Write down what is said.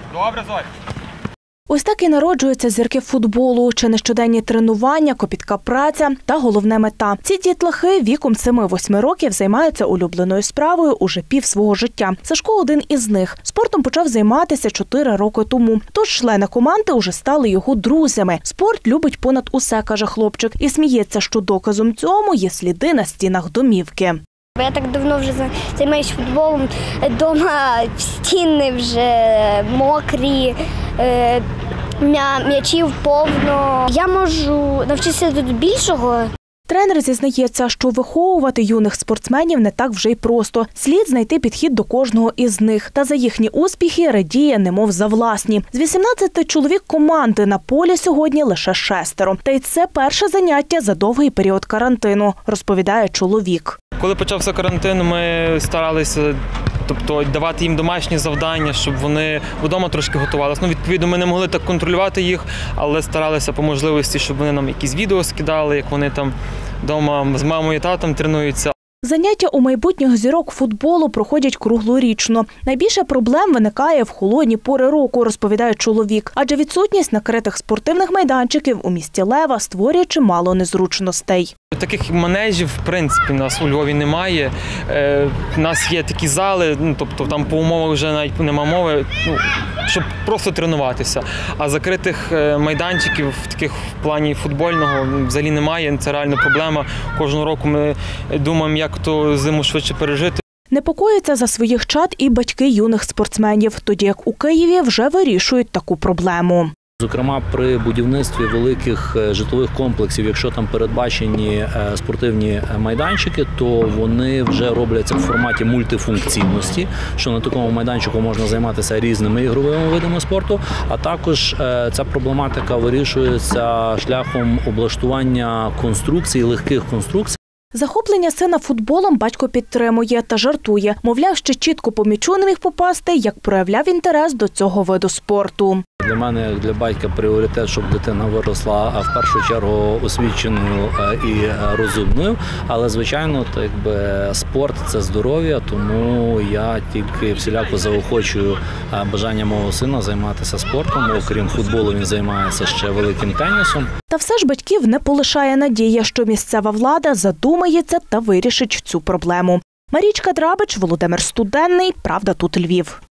Добре, Зоря. Ось так і народжуються зірки футболу, чи нещоденні тренування, копітка праця та головна мета. Ці дітлахи віком 7-8 років займаються улюбленою справою уже пів свого життя. Сашко – один із них. Спортом почав займатися 4 роки тому. Тож члени команди уже стали його друзями. Спорт любить понад усе, каже хлопчик. І сміється, що доказом цьому є сліди на стінах домівки. Я так давно вже займаюся футболом, вдома стіни вже мокрі, м'ячів повно. Я можу навчитися тут більшого. Тренер зізнається, що виховувати юних спортсменів не так вже й просто. Слід знайти підхід до кожного із них. Та за їхні успіхи радіє, немов за власні. З 18 чоловік команди на полі сьогодні лише 6. Та й це перше заняття за довгий період карантину, розповідає чоловік. Коли почався карантин, ми старалися давати їм домашні завдання, щоб вони вдома трошки готувалися. Відповідно, ми не могли так контролювати їх, але старалися по можливості, щоб вони нам якісь відео скидали, як вони там вдома з мамою і татом тренуються. Заняття у майбутніх зірок футболу проходять круглорічно. Найбільше проблем виникає в холодні пори року, розповідає чоловік. Адже відсутність накритих спортивних майданчиків у місті Лева створює чимало незручностей. Таких манежів, в принципі, у нас у Львові немає. У нас є такі зали, там по умовах вже навіть нема мови, щоб просто тренуватися. А закритих майданчиків, таких в плані футбольного, взагалі немає. Це реально проблема. Кожного року ми думаємо, як ту зиму швидше пережити. Непокоїться за своїх чад і батьки юних спортсменів, тоді як у Києві вже вирішують таку проблему. Зокрема, при будівництві великих житлових комплексів, якщо там передбачені спортивні майданчики, то вони вже робляться в форматі мультифункційності, що на такому майданчику можна займатися різними ігровими видами спорту, а також ця проблематика вирішується шляхом облаштування конструкцій, легких конструкцій. Захоплення сина футболом батько підтримує та жартує. Мовляв, ще чітко по м'ячу не міг попасти, як проявляв інтерес до цього виду спорту. Для мене, як для батька, пріоритет, щоб дитина виросла в першу чергу освіченою і розумною. Але, звичайно, спорт – це здоров'я, тому я тільки всіляко заохочую бажання мого сина займатися спортом. Окрім футболу, він займається ще великим тенісом. Та все ж батьків не полишає надія, що місцева влада задумається та вирішить цю проблему. Марічка Драбич, Володимир Студенний. Правда, тут Львів.